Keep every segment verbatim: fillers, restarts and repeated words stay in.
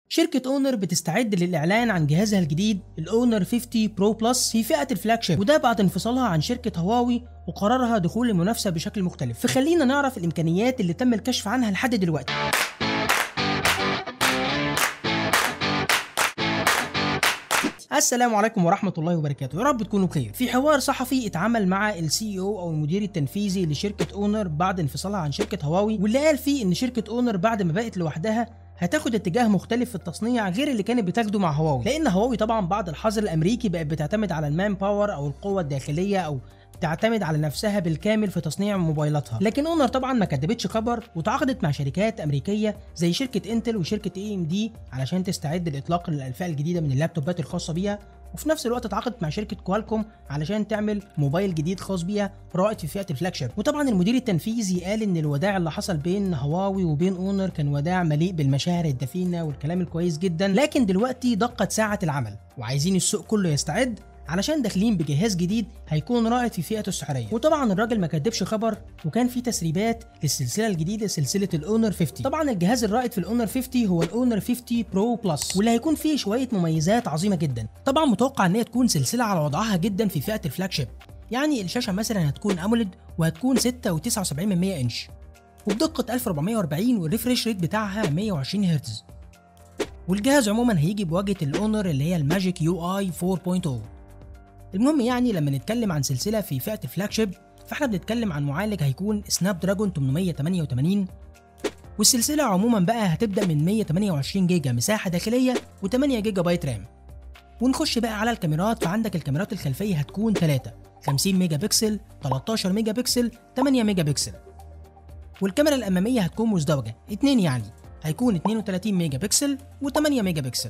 شركة اونر بتستعد للإعلان عن جهازها الجديد الاونر خمسين برو بلس في فئة الفلاج شيب، وده بعد انفصالها عن شركة هواوي وقرارها دخول المنافسة بشكل مختلف. فخلينا نعرف الإمكانيات اللي تم الكشف عنها لحد دلوقتي. السلام عليكم ورحمة الله وبركاته، يا رب تكونوا بخير. في حوار صحفي اتعمل مع السي او او المدير التنفيذي لشركة اونر بعد انفصالها عن شركة هواوي، واللي قال فيه ان شركة اونر بعد ما بقت لوحدها هتاخد اتجاه مختلف في التصنيع غير اللي كانت بتاخده مع هواوي، لان هواوي طبعا بعد الحظر الامريكي بقت بتعتمد على المان باور او القوة الداخلية او تعتمد على نفسها بالكامل في تصنيع موبايلاتها. لكن اونر طبعا ما كدبتش خبر وتعاقدت مع شركات امريكيه زي شركه انتل وشركه اي ام دي علشان تستعد للاطلاق للفئه الجديده من اللابتوبات الخاصه بيها، وفي نفس الوقت تعاقدت مع شركه كوالكوم علشان تعمل موبايل جديد خاص بيها رائد في فئه الفلاج شيب. وطبعا المدير التنفيذي قال ان الوداع اللي حصل بين هواوي وبين اونر كان وداع مليء بالمشاعر الدفينه والكلام الكويس جدا، لكن دلوقتي دقت ساعه العمل وعايزين السوق كله يستعد علشان داخلين بجهاز جديد هيكون رائد في فئته السعريه. وطبعا الراجل ما كدبش خبر وكان في تسريبات للسلسله الجديده سلسله الاونر خمسين. طبعا الجهاز الرائد في الاونر خمسين هو الاونر خمسين برو بلس، واللي هيكون فيه شويه مميزات عظيمه جدا. طبعا متوقع ان هي تكون سلسله على وضعها جدا في فئه الفلاج شيب، يعني الشاشه مثلا هتكون اموليد وهتكون ستة وتسعة وسبعين من مية انش وبدقه ألف وأربعمية وأربعين والريفريش ريت بتاعها مية وعشرين هرتز. والجهاز عموما هيجي بواجهه الاونر اللي هي الماجيك يو اي أربعة نقطة صفر. المهم يعني لما نتكلم عن سلسله في فئه الفلاج شيب فاحنا بنتكلم عن معالج هيكون سناب دراجون ثمانمية وتمانية وتمانين، والسلسله عموما بقى هتبدا من مية وتمانية وعشرين جيجا مساحه داخليه و8 جيجا بايت رام. ونخش بقى على الكاميرات، فعندك الكاميرات الخلفيه هتكون ثلاثة خمسين ميجا بكسل، تلتاشر ميجا بكسل، تمانية ميجا بكسل. والكاميرا الاماميه هتكون مزدوجه اتنين، يعني هيكون اتنين وتلاتين ميجا بكسل و8 ميجا بكسل.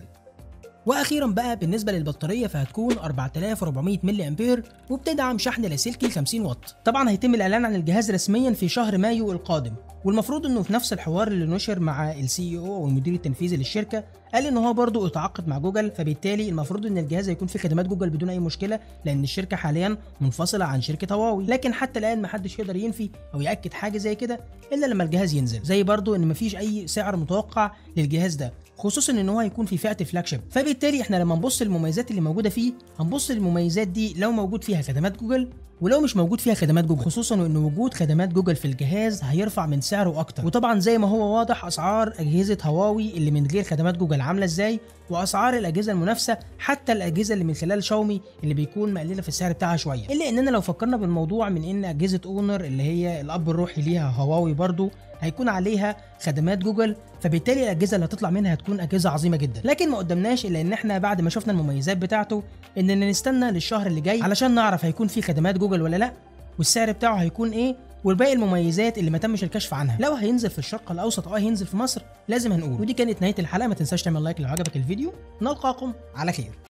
واخيرا بقى بالنسبه للبطاريه فهتكون أربعة آلاف وأربعمية ملي امبير وبتدعم شحن لاسلكي خمسين واط. طبعا هيتم الاعلان عن الجهاز رسميا في شهر مايو القادم، والمفروض انه في نفس الحوار اللي نشر مع السي او او المدير التنفيذي للشركه قال ان هو برضه اتعاقد مع جوجل، فبالتالي المفروض ان الجهاز هيكون فيه خدمات جوجل بدون اي مشكله، لان الشركه حاليا منفصله عن شركه هواوي. لكن حتى الان محدش يقدر ينفي او ياكد حاجه زي كده الا لما الجهاز ينزل، زي برضه ان مفيش اي سعر متوقع للجهاز ده، خصوصا ان هو هيكون في فئه الفلاج شيب. فبالتالي احنا لما نبص للمميزات اللي موجوده فيه هنبص للمميزات دي لو موجود فيها خدمات جوجل ولو مش موجود فيها خدمات جوجل، خصوصا ان وجود خدمات جوجل في الجهاز هيرفع من سعره اكتر. وطبعا زي ما هو واضح اسعار اجهزه هواوي اللي من غير خدمات جوجل عامله ازاي، واسعار الاجهزه المنافسه حتى الاجهزه اللي من خلال شاومي اللي بيكون مقلله في السعر بتاعها شويه. الا اننا لو فكرنا بالموضوع من ان اجهزه اونر اللي هي الاب الروحي ليها هواوي برضو هيكون عليها خدمات جوجل، فبالتالي الاجهزه اللي هتطلع منها هتكون اجهزه عظيمه جدا. لكن ما قدامناش الا ان احنا بعد ما شفنا المميزات بتاعته اننا نستنى للشهر اللي جاي علشان نعرف هيكون في خدمات جوجل ولا لا، والسعر بتاعه هيكون ايه، والباقي المميزات اللي ما تمش الكشف عنها. لو هينزل في الشرق الاوسط او هينزل في مصر لازم هنقول. ودي كانت نهايه الحلقه، ما تنساش تعمل لايك لو عجبك الفيديو، نلقاكم على خير.